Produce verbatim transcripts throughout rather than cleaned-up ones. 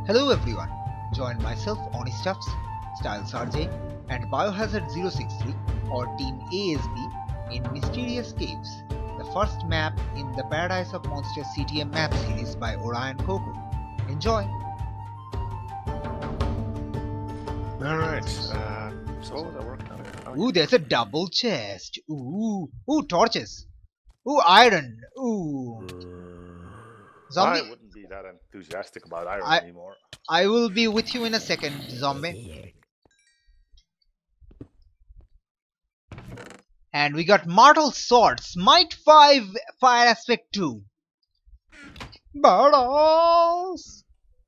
Hello everyone, join myself Anistuffs, Styles R J and Biohazard zero six three or Team A S B in Mysterious Caves, the first map in the Paradise of Monsters C T M map series by Orion Coco. Enjoy! Alright, uh, so what was I working on? Oh, Ooh, there's a double chest. Ooh, ooh, torches. Ooh, iron. Ooh. Zombie? I wouldn't be that enthusiastic about iron I- anymore. I will be with you in a second, zombie. And we got Mortal Sword, Smite five, Fire Aspect two. Badass!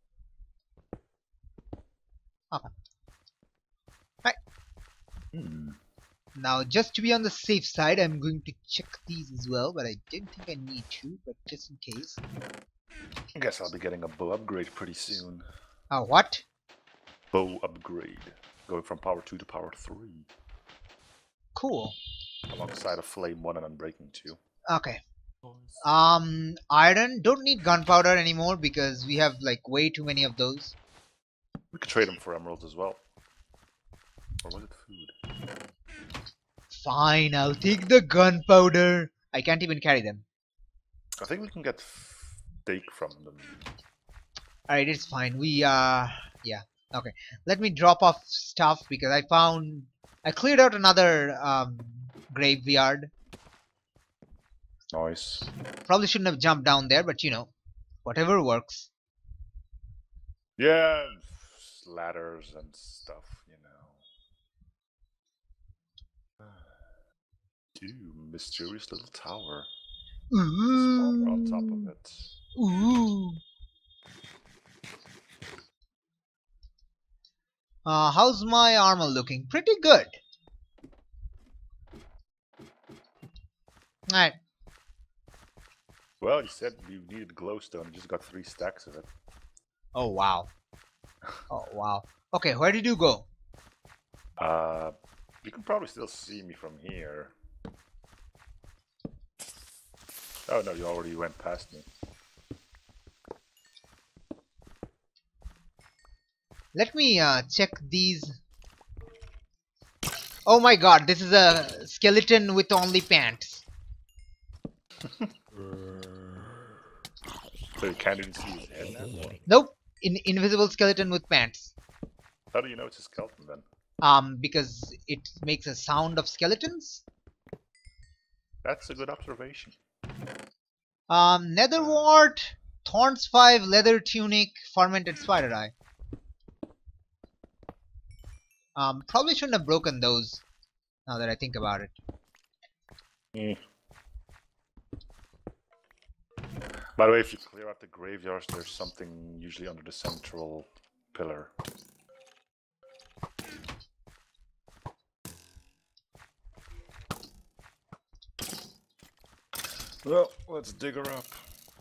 Okay. Right. Hmm. Now, just to be on the safe side, I'm going to check these as well, but I didn't think I need to, but just in case. I guess I'll be getting a bow upgrade pretty soon. Oh, what? Bow upgrade. Going from power two to power three. Cool. Alongside a flame one and unbreaking two. Okay. Um, iron, don't need gunpowder anymore because we have like way too many of those. We could trade them for emeralds as well. Or was it food? Fine, I'll take the gunpowder. I can't even carry them. I think we can get steak from them. Alright, it's fine. We, uh, yeah. Okay. Let me drop off stuff because I found... I cleared out another, um, graveyard. Nice. Probably shouldn't have jumped down there, but you know, whatever works. Yeah, ladders and stuff, you know. Ooh, mysterious little tower. Ooh. Spawner on top of it. Ooh. Uh, how's my armor looking? Pretty good. Alright. Well, you said you needed glowstone. You just got three stacks of it. Oh, wow. Oh, wow. Okay, where did you go? Uh, you can probably still see me from here. Oh no, you already went past me. Let me uh, check these. Oh my god, this is a skeleton with only pants. So you can't even see his head now? Nope, in invisible skeleton with pants. How do you know it's a skeleton then? Um, because it makes a sound of skeletons. That's a good observation. Um, netherwort, thorns five, leather tunic, fermented spider eye. Um, probably shouldn't have broken those. Now that I think about it. Mm. By the way, if you clear out the graveyards, there's something usually under the central pillar. Well, let's dig her up.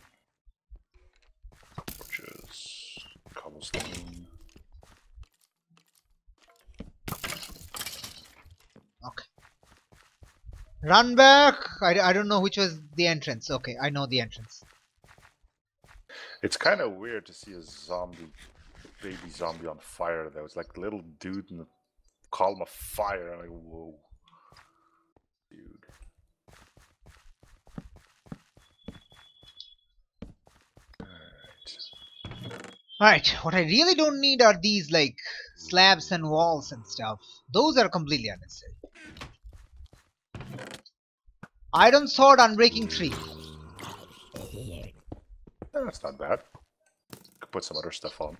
Torches, cobblestone. Okay. Run back! I, I don't know which was the entrance. Okay, I know the entrance. It's kind of weird to see a zombie, baby zombie on fire though. It's like a little dude in a column of fire. I'm like, whoa. Dude. Alright, what I really don't need are these like slabs and walls and stuff. Those are completely unnecessary. Iron sword unbreaking three. Eh, that's not bad. Could put some other stuff on.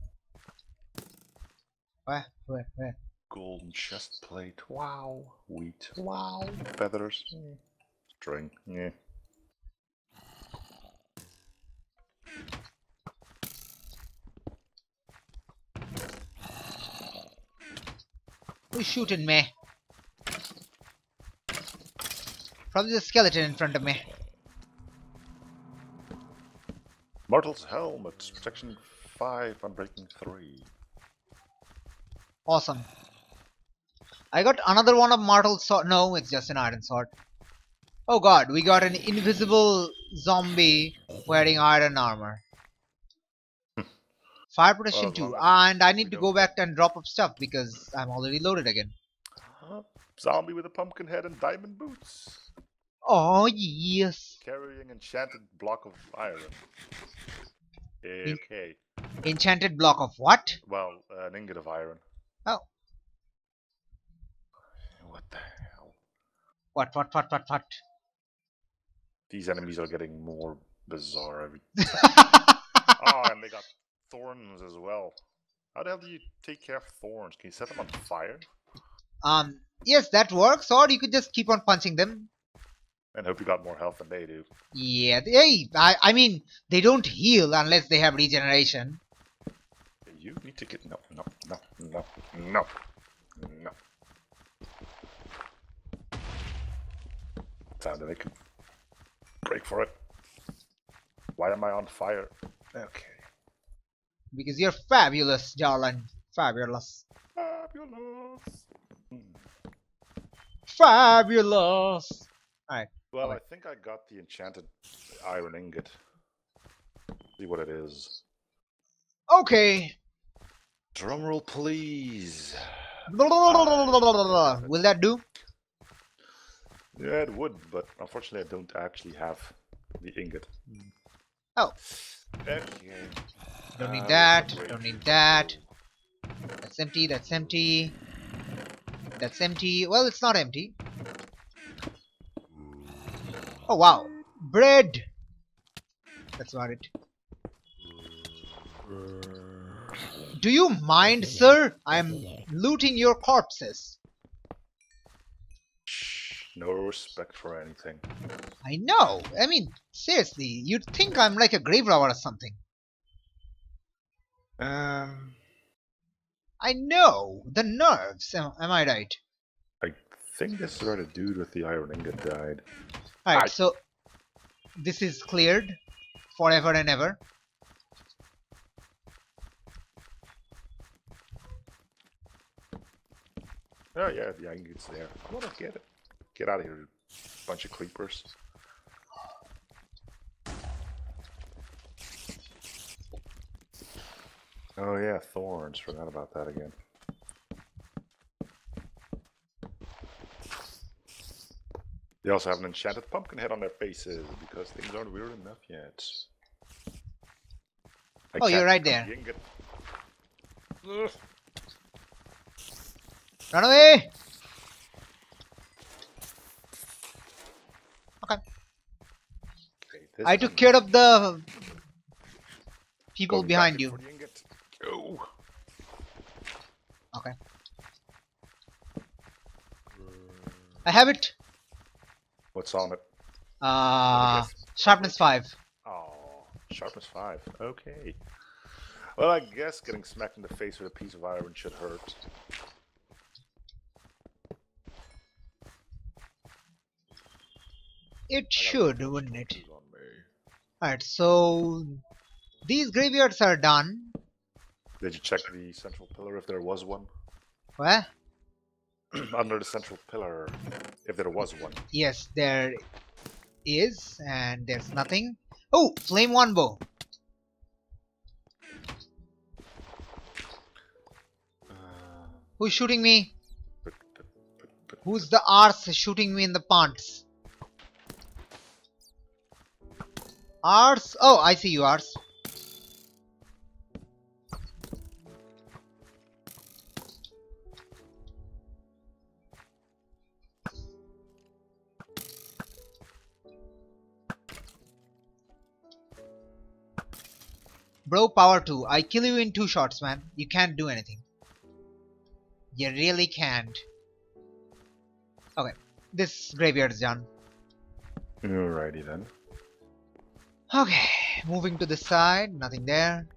Where? Where? Where? Golden chest plate. Wow. Wheat. Wow. Feathers. Mm. String. Yeah. Who's shooting me? Probably the skeleton in front of me. Mortal's helmet. Protection five, unbreaking three. Awesome. I got another one of mortal sword. No, it's just an iron sword. Oh god, we got an invisible zombie wearing iron armor. Fire protection Well, as two, long as and I we need to don't go back get- and drop up stuff because I'm already loaded again. Huh? Zombie with a pumpkin head and diamond boots. Oh yes. Carrying enchanted block of iron. Okay. Enchanted block of what? Well, uh, an ingot of iron. Oh. What the hell? What, what, what, what, what? These enemies are getting more bizarre every time. Oh, and they got thorns as well. How the hell do you take care of thorns? Can you set them on fire? Um, yes, that works, or you could just keep on punching them. And hope you got more health than they do. Yeah, they, I, I mean, they don't heal unless they have regeneration. You need to get... No, no, no, no, no, no. Time to make a break for it. Why am I on fire? Okay. Because you're fabulous, darling. Fabulous. Fabulous. Hmm. Fabulous. Alright. Well, okay. I think I got the enchanted iron ingot. See what it is. Okay. Drumroll, please. Will that do? Yeah, it would, but unfortunately I don't actually have the ingot. Oh. Okay. Don't need Uh, that. wait. Don't need that. That's empty. That's empty. That's empty. Well, it's not empty. Oh, wow. Bread. That's about it. Do you mind, sir? I am looting your corpses. No respect for anything. I know. I mean, seriously, you'd think I'm like a grave robber or something. Um, I know. The nerves. Am, am I right? I think this is where the dude with the iron ingot died. Alright, I- so this is cleared forever and ever. Oh yeah, the ingot's there. I wanna get it. Get out of here, bunch of creepers. Oh yeah, thorns. Forgot about that again. They also have an enchanted pumpkin head on their faces because things aren't weird enough yet. I Oh, you're can't right pick up there. the ingot. Ugh. Run away! Okay. Okay, this I took one- care of the people Going behind back in you. for the ingot. Go. Okay. I have it. What's on it? Uh, guess. sharpness five. Oh, sharpness five. Okay. Well, I guess getting smacked in the face with a piece of iron should hurt. It I got should, those wouldn't it? torches on me. Alright, so these graveyards are done. Did you check the central pillar if there was one? Where? Under the central pillar, if there was one. Yes, there is, and there's nothing. Oh, flame one bow. Uh, Who's shooting me? but, but, but, but, Who's the arse shooting me in the pants? Arse? Oh, I see you, arse. Bro, power two. I kill you in two shots, man. You can't do anything. You really can't. Okay, this graveyard is done. Alrighty then. Okay, moving to the side. Nothing there.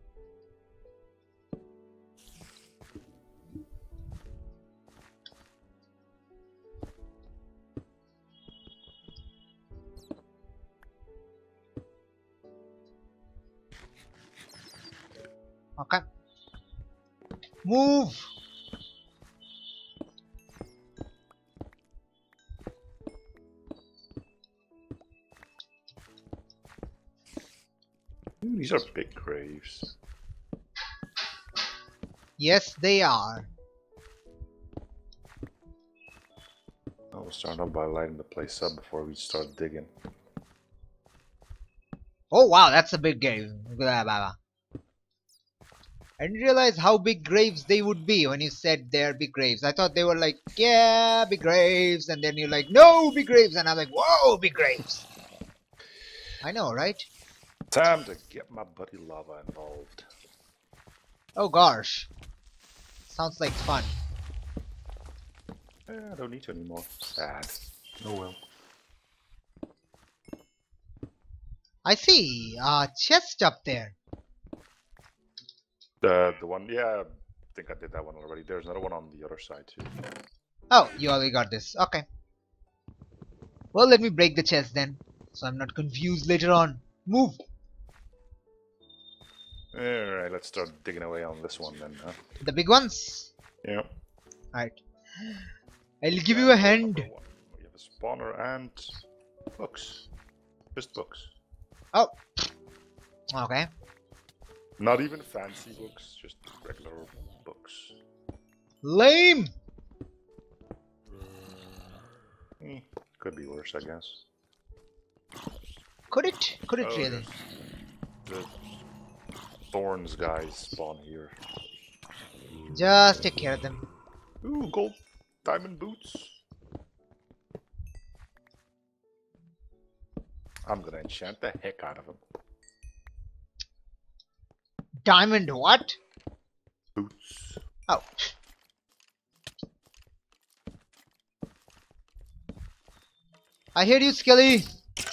Okay. Move! Ooh, these are big graves. Yes, they are. I will start off by lighting the place up before we start digging. Oh wow, that's a big grave. Blah, blah, blah. I didn't realize how big graves they would be when you said they're big graves. I thought they were like, yeah, big graves, and then you're like, no, big graves, and I'm like, whoa, big graves. I know, right? Time to get my buddy Lava involved. Oh gosh. Sounds like fun. Eh, I don't need to anymore. Sad. Oh well. I see a chest up there. The the one, yeah, I think I did that one already. There's another one on the other side too. Oh, you already got this. Okay. Well, let me break the chest then, so I'm not confused later on. Move. Alright, let's start digging away on this one then, huh? The big ones. Yeah. Alright. I'll give you a hand. We have a spawner and books. Just books. Oh. Okay. Not even fancy books, just regular books. Lame. Hmm, could be worse, I guess. Could it? Could it Oh, really? The thorns guys spawn here. Just take care of them. Ooh, gold diamond boots. I'm gonna enchant the heck out of them. Diamond what? Boots. Oh. I hear you, Skelly.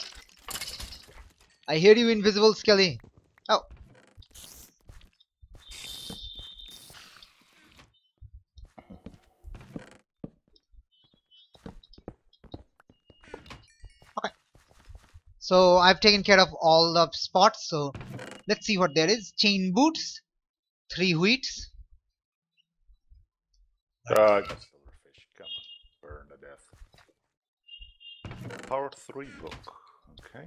I hear you, invisible Skelly. Oh. Okay. So I've taken care of all the spots, so let's see what there is. Chain boots, three wheats. Uh, I got silverfish. Come on, burn to death. Power three book. Okay.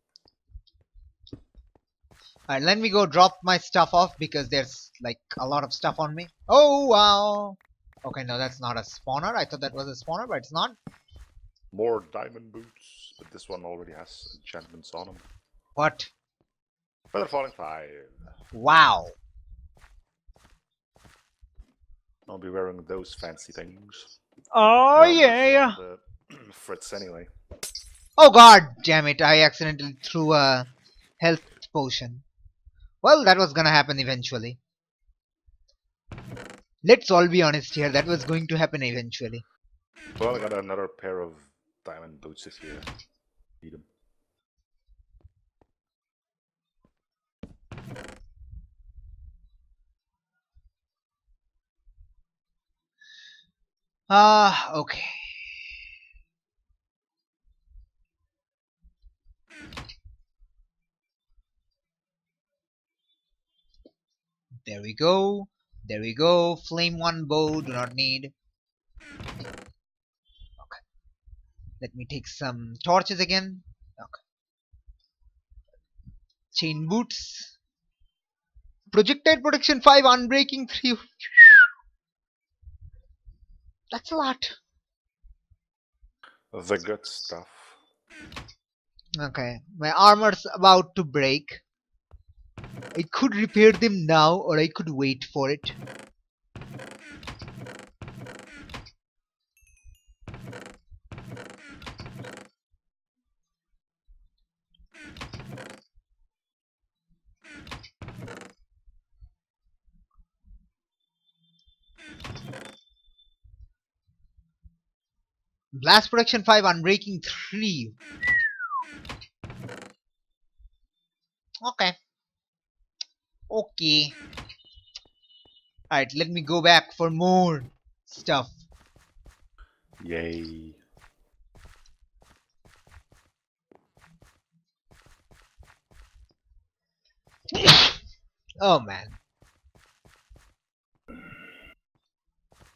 Alright, let me go drop my stuff off because there's like a lot of stuff on me. Oh wow. Okay, no, that's not a spawner. I thought that was a spawner, but it's not. More diamond boots, but this one already has enchantments on them. What? Feather falling five. Wow. I'll be wearing those fancy things. Oh They're yeah. almost on the Fritz anyway. Oh god damn it, I accidentally threw a health potion. Well, that was gonna happen eventually. Let's all be honest here, that was going to happen eventually. Well, I got another pair of diamond boots if you need them. Ah, uh, okay. There we go. There we go. Flame one bow, do not need. Okay. Let me take some torches again. Okay. Chain boots. Projectile protection five, unbreaking three. That's a lot. The good stuff. Okay. My armor's about to break. I could repair them now, or I could wait for it. Blast protection five, unbreaking three. Okay. Okay. Alright, let me go back for more stuff. Yay. Oh man.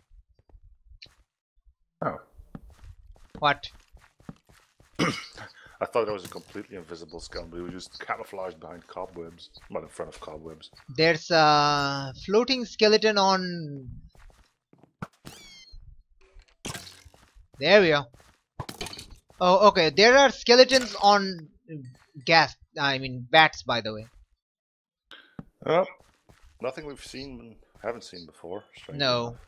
Oh. What? I thought it was a completely invisible skeleton, but he was just camouflaged behind cobwebs. Not in front of cobwebs. There's a floating skeleton on... There we are. Oh, okay. There are skeletons on gas. I mean, bats, by the way. Oh, nothing we've seen, haven't seen before. No. Enough.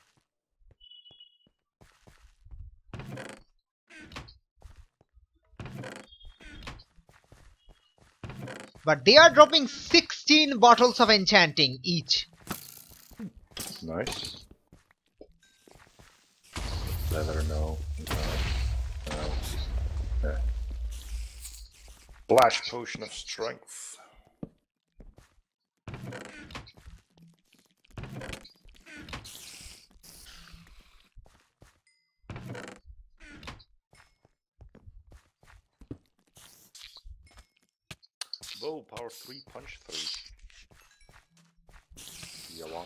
But they are dropping sixteen bottles of enchanting each. Nice. Leather, no. No. No. Yeah. Flash potion of strength. Bow power three, punch three. You want?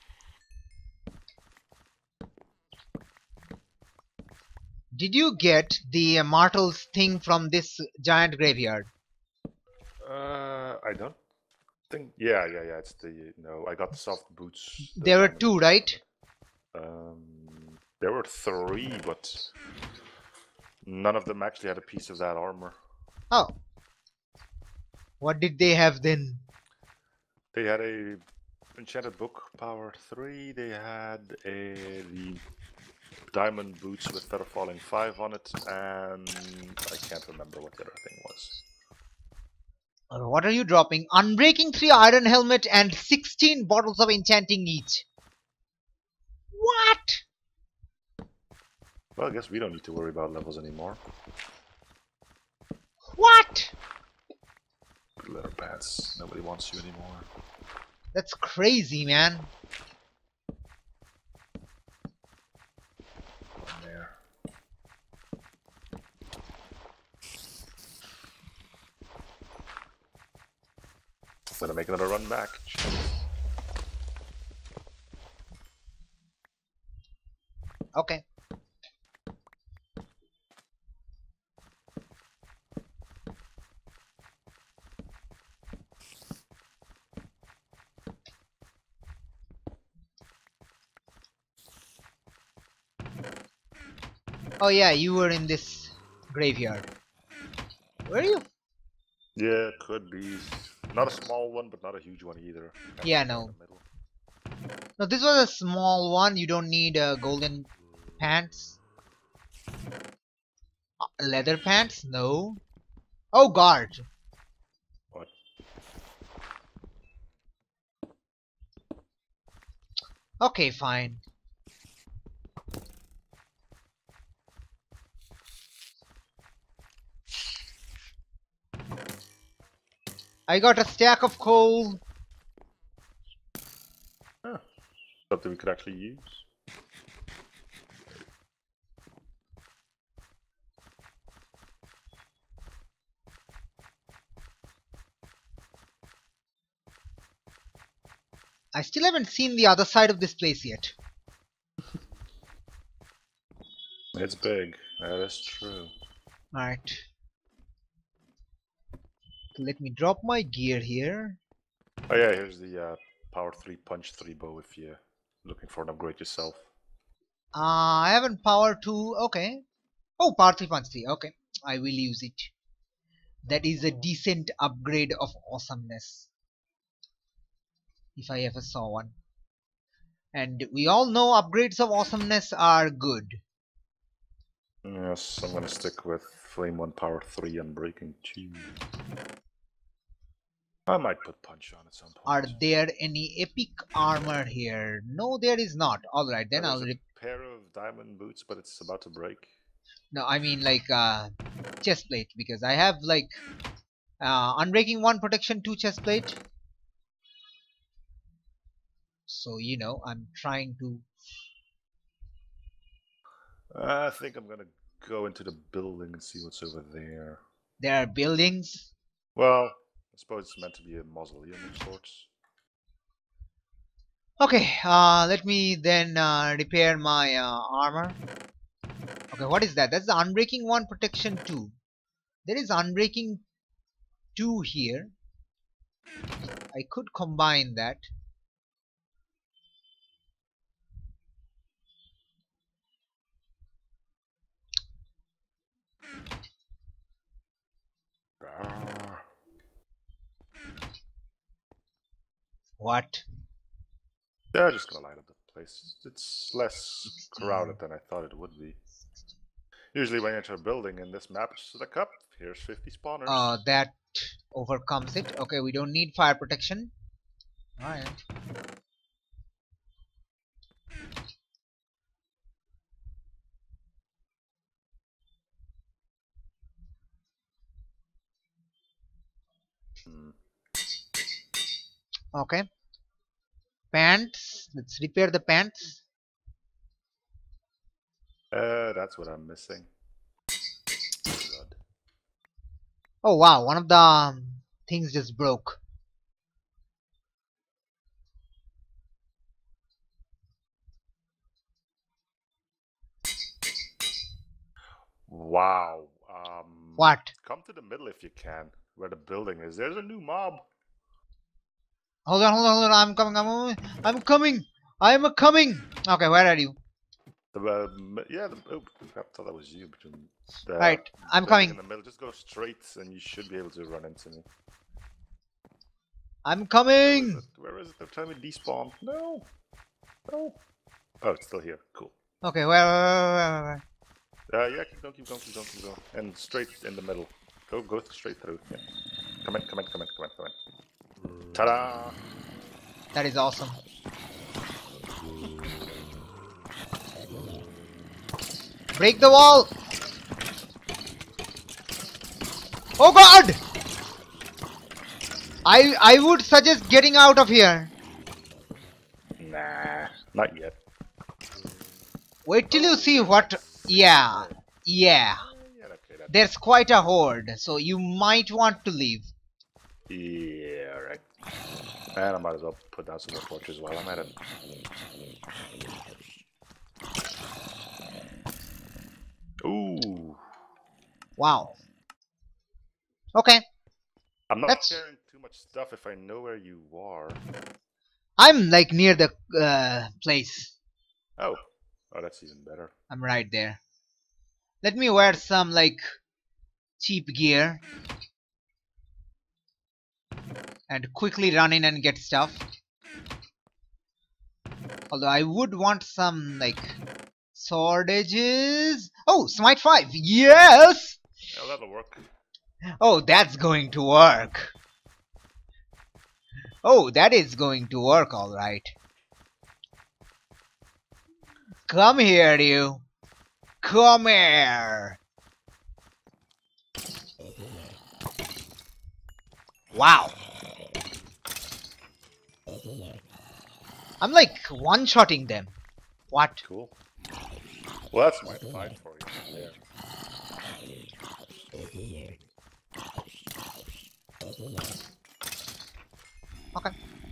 Did you get the uh, Martel's thing from this giant graveyard? Uh, I don't think. Yeah, yeah, yeah. It's the no. I got the soft boots. The There were diamond two, boots. right? Um, there were three, but none of them actually had a piece of that armor. Oh. What did they have then? They had a enchanted book power three. They had a the diamond boots with feather falling five on it, and I can't remember what the other thing was. Uh, what are you dropping? Unbreaking three iron helmet and sixteen bottles of enchanting each. What? Well, I guess we don't need to worry about levels anymore. What? Good leather pants. Nobody wants you anymore. That's crazy, man. There. Gonna make another run back. Okay. Oh yeah, you were in this graveyard. Were you? Yeah, could be. Not a small one, but not a huge one either. Kind Yeah, of no. in the middle. No, this was a small one. You don't need uh, golden pants. Uh, leather pants? No. Oh, guard. What? Okay, fine. I got a stack of coal. Huh. Something we could actually use. I still haven't seen the other side of this place yet. It's big. That is true. Alright. Let me drop my gear here. Oh yeah, here's the uh, power three, punch three bow if you're looking for an upgrade yourself. Uh, I haven't power two. Okay. Oh, power three, punch three. Okay. I will use it. That is a decent upgrade of awesomeness. If I ever saw one. And we all know upgrades of awesomeness are good. Yes, I'm gonna stick with flame one, power three, and breaking two. I might put punch on at some point. Are there any epic armor here? No, there is not. Alright, then There's I'll... a pair of diamond boots, but it's about to break. No, I mean like uh, chest plate, because I have like uh, unbreaking one, protection two chest plate. So you know, I'm trying to. I think I'm gonna go into the building and see what's over there. There are buildings. Well, I suppose it's meant to be a mausoleum of sorts. Okay, uh, let me then uh, repair my uh, armor. Okay, what is that? That's the unbreaking one, protection two. There is unbreaking two here. I could combine that. Ah. What? Yeah, just gonna light up the place. It's less sixteen. crowded than I thought it would be. Usually when you enter a building in this map, it's like up, here's fifty spawners. Uh, that overcomes it. Okay, we don't need fire protection. Alright. Hmm. Okay. Pants. Let's repair the pants. Uh, that's what I'm missing. God. Oh wow, one of the um, things just broke. Wow. Um, What? Come to the middle if you can, where the building is. There's a new mob. Hold on, hold on, hold on. I'm coming. I'm, I'm coming. I'm a coming. Okay, where are you? The, uh, m- yeah, the, oh, I thought that was you. Between the Right, I'm building coming. in the middle, just go straight, and you should be able to run into me. I'm Where is coming. it? Where is it? They're telling me despawn. No, no. Oh, it's still here. Cool. Okay, where, where, where, where, where? Uh, yeah, keep going, keep going, keep going, keep going, and straight in the middle. Go, go straight through. Yeah. Come in, come in, come in, come in, come in. Ta-da! That is awesome. Break the wall. Oh God! I I would suggest getting out of here. Nah, not yet. Wait till you Oh, see there's what. like six Yeah, more. yeah. Yeah, okay, that's There's quite a horde, so you might want to leave. yeah, right. And I might as well put down some more torches while I'm at it. Ooh. Wow. Okay, I'm not That's- carrying too much stuff if I know where you are. I'm like near the uh, place. Oh. Oh, that's even better. I'm right there. Let me wear some like cheap gear and quickly run in and get stuff. Although I would want some like sword edges. Oh, smite five. Yes. Oh, that'll work. Oh, that's going to work. Oh, that is going to work, all right. Come here, you. Come here. Wow. I'm like one-shotting them. What? Cool. Well, that's my fight for you. There. Okay.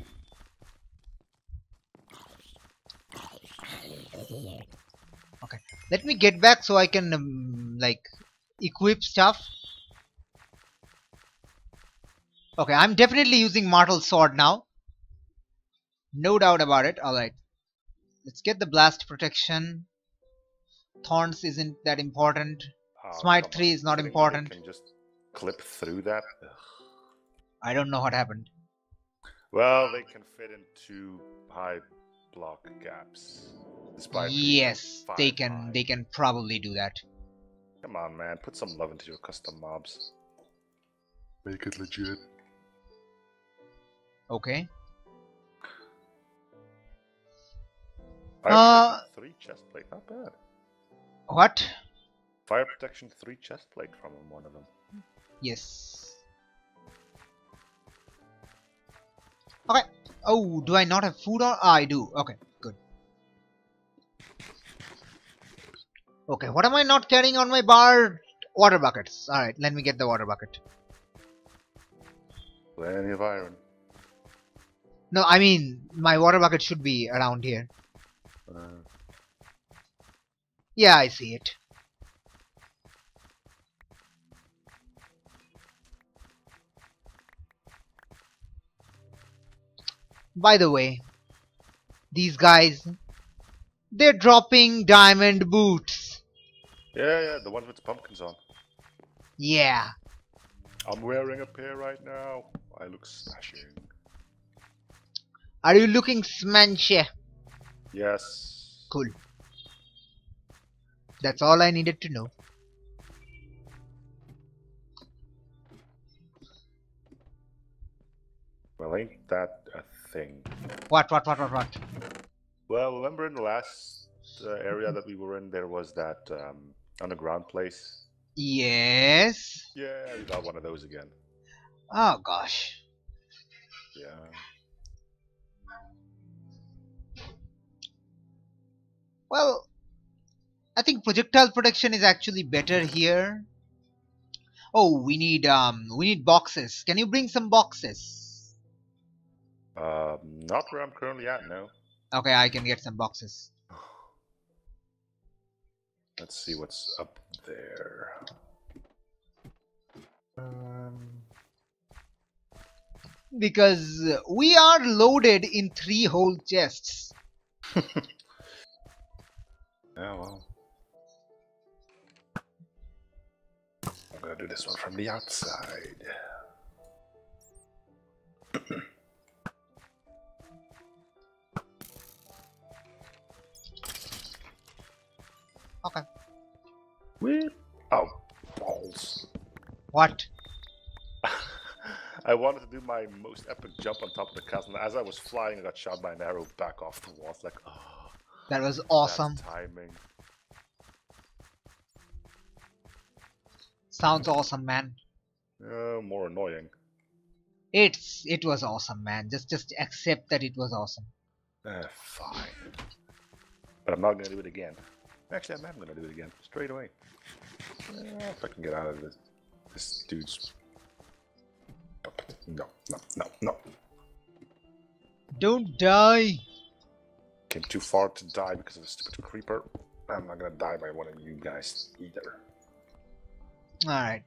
Okay. Let me get back so I can um, like equip stuff. Okay, I'm definitely using mortal sword now. No doubt about it. Alright. Let's get the blast protection. Thorns isn't that important. Oh, Smite come three on. is not Kidding me? important. They can just clip through that. Ugh. I don't know what happened. Well, they can fit into high block gaps. Despite being Yes, five they can high. they can probably do that. Come on, man. Put some love into your custom mobs. Make it legit. Okay. Fire Uh, protection three chest plate, not bad. What? Fire protection three chest plate from one of them. Yes. Okay. Oh, do I not have food on? Ah, I do. Okay, good. Okay, what am I not carrying on my bar? Water buckets. Alright, let me get the water bucket. Plenty of iron. No, I mean, my water bucket should be around here. Uh, Yeah, I see it. By the way, these guys, they're dropping diamond boots. Yeah, yeah, the ones with the pumpkins on. Yeah. I'm wearing a pair right now. I look smashing. Are you looking smanchy? Yes. Cool. That's all I needed to know. Well, ain't that a thing? What, what, what, what, what? Well, remember in the last uh, area that we were in, there was that um, underground place? Yes. Yeah, we got one of those again. Oh gosh. Yeah. Well, I think projectile protection is actually better here. Oh, we need um, we need boxes. Can you bring some boxes? Um, not where I'm currently at now. Okay, I can get some boxes. Let's see what's up there. Um, Because we are loaded in three whole chests. yeah, well. I'm gonna do this one from the outside. Okay. Whip. Oh, balls. What? I wanted to do my most epic jump on top of the castle, and as I was flying, I got shot by an arrow back off the wall. It's like, oh, That was awesome. that's timing. Sounds awesome, man. Uh, more annoying. It's it was awesome, man. Just just accept that it was awesome. Uh, fine. But I'm not gonna do it again. Actually, I am gonna do it again straight away. Uh, if I can get out of this, this dude's. No, no, no, no. Don't die. Came too far to die because of a stupid creeper. I'm not gonna die by one of you guys either. Alright.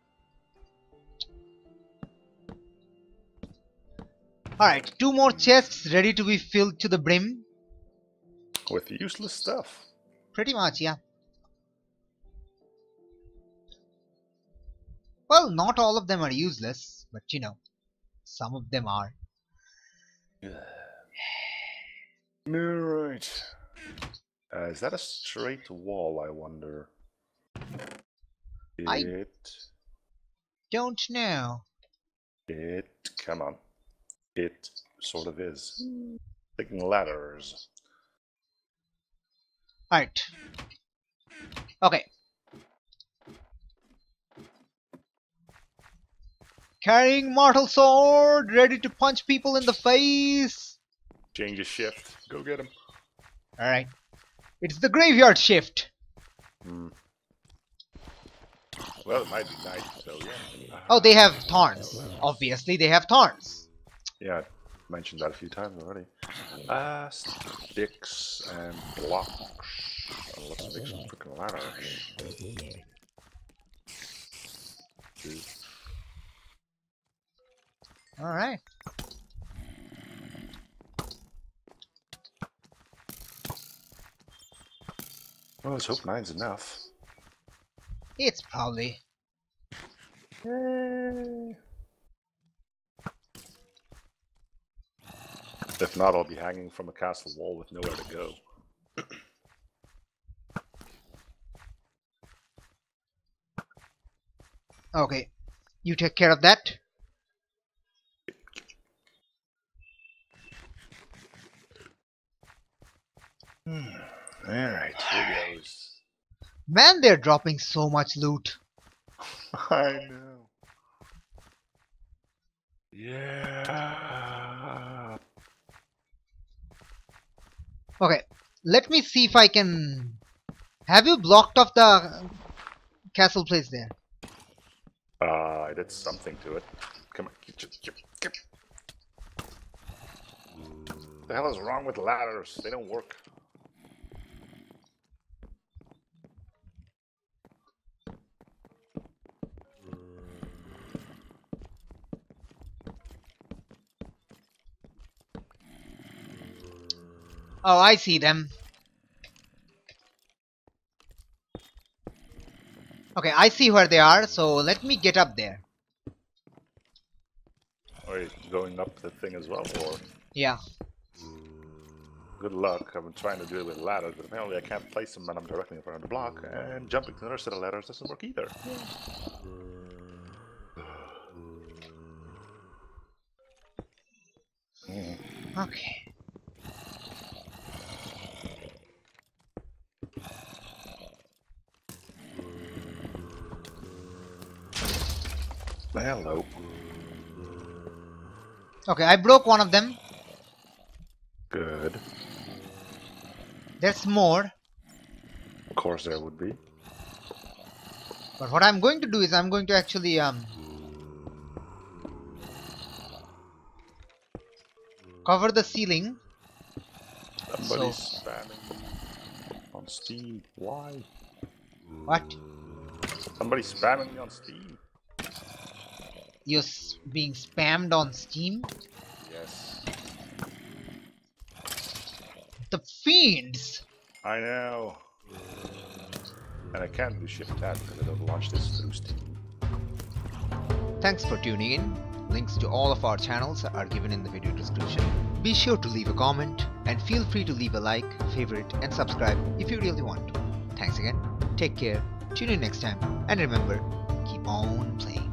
Alright, two more chests ready to be filled to the brim. With useless stuff. Pretty much, yeah. Well, not all of them are useless, but you know, some of them are. Alright. Uh, is that a straight wall, I wonder? I It... don't know. It... Come on. It sort of is. Taking ladders. Alright. Okay. Carrying mortal sword, ready to punch people in the face. Change his shift. Go get him. Alright. It's the graveyard shift. Hmm. Well, it might be night, so yeah. Oh, they have thorns. Obviously, they have thorns. Yeah, I mentioned that a few times already. Ah, uh, sticks and blocks. Oh, let's make some freaking ladders. Alright. Well, let's hope nine's enough. It's probably. Yay. If not, I'll be hanging from a castle wall with nowhere to go. Okay. You take care of that. Hmm. Alright, here goes. Man, they're dropping so much loot. I know. Yeah. Okay, let me see if I can... Have you blocked off the castle place there? Uh, I did something to it. Come on. What the hell is wrong with ladders? They don't work. Oh, I see them. Okay, I see where they are, so let me get up there. Are you going up the thing as well, or? Yeah. Good luck. I've been trying to do it with ladders, but apparently I can't place them when I'm directly in front of the block, and jumping to the other set of ladders doesn't work either. Mm. Okay. Hello. Okay, I broke one of them. Good. There's more. Of course there would be. But what I'm going to do is I'm going to actually um cover the ceiling. Somebody's So, spamming on Steam. Why? what? Somebody's spamming me on Steam. You're s being spammed on Steam? Yes. The fiends! I know. And I can't do shift tab because I don't launch this through Steam. Thanks for tuning in. Links to all of our channels are given in the video description. Be sure to leave a comment and feel free to leave a like, favorite and subscribe if you really want to. Thanks again. Take care. Tune in next time. And remember, keep on playing.